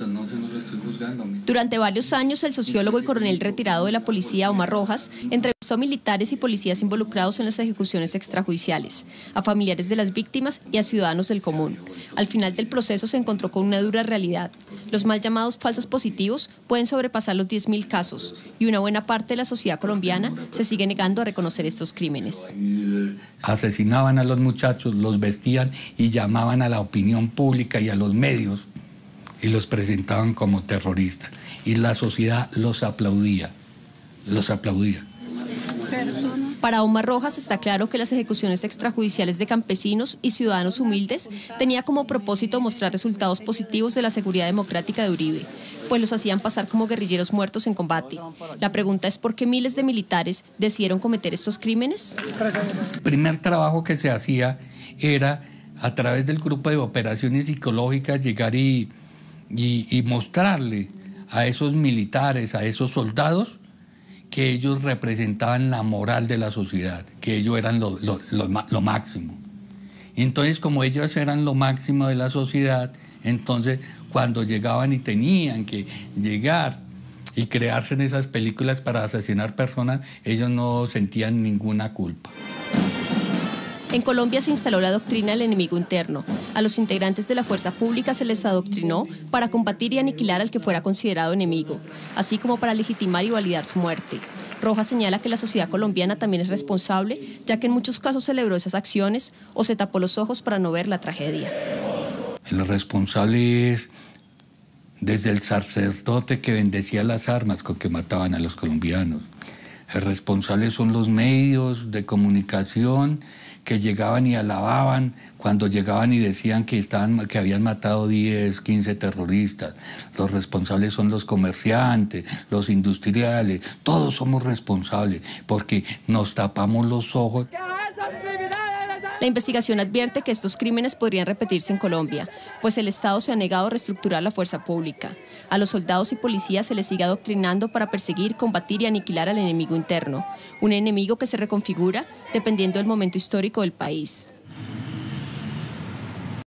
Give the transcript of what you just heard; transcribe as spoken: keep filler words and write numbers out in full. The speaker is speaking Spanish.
cierto, no, yo no lo estoy juzgando. Durante varios años, el sociólogo y coronel retirado de la policía, Omar Rojas, entrevistó a militares y policías involucrados en las ejecuciones extrajudiciales, a familiares de las víctimas y a ciudadanos del común. Al final del proceso se encontró con una dura realidad. Los mal llamados falsos positivos pueden sobrepasar los diez mil casos y una buena parte de la sociedad colombiana se sigue negando a reconocer estos crímenes. Asesinaban a los muchachos, los vestían y llamaban a la opinión pública y a los medios y los presentaban como terroristas. Y la sociedad los aplaudía, los aplaudía. Para Omar Rojas está claro que las ejecuciones extrajudiciales de campesinos y ciudadanos humildes tenía como propósito mostrar resultados positivos de la seguridad democrática de Uribe, pues los hacían pasar como guerrilleros muertos en combate. La pregunta es ¿por qué miles de militares decidieron cometer estos crímenes? El primer trabajo que se hacía era, a través del grupo de operaciones psicológicas, llegar y, y, y mostrarle a esos militares, a esos soldados, que ellos representaban la moral de la sociedad, que ellos eran lo, lo, lo, lo máximo. Entonces, como ellos eran lo máximo de la sociedad, entonces cuando llegaban y tenían que llegar y crearse en esas películas para asesinar personas, ellos no sentían ninguna culpa. En Colombia se instaló la doctrina del enemigo interno. A los integrantes de la fuerza pública se les adoctrinó para combatir y aniquilar al que fuera considerado enemigo, así como para legitimar y validar su muerte. Rojas señala que la sociedad colombiana también es responsable, ya que en muchos casos celebró esas acciones o se tapó los ojos para no ver la tragedia. El responsable es desde el sacerdote que bendecía las armas con que mataban a los colombianos. El responsable son los medios de comunicación que llegaban y alababan cuando llegaban y decían que, estaban, que habían matado diez, quince terroristas. Los responsables son los comerciantes, los industriales, todos somos responsables porque nos tapamos los ojos. La investigación advierte que estos crímenes podrían repetirse en Colombia, pues el Estado se ha negado a reestructurar la fuerza pública. A los soldados y policías se les sigue adoctrinando para perseguir, combatir y aniquilar al enemigo interno, un enemigo que se reconfigura dependiendo del momento histórico del país.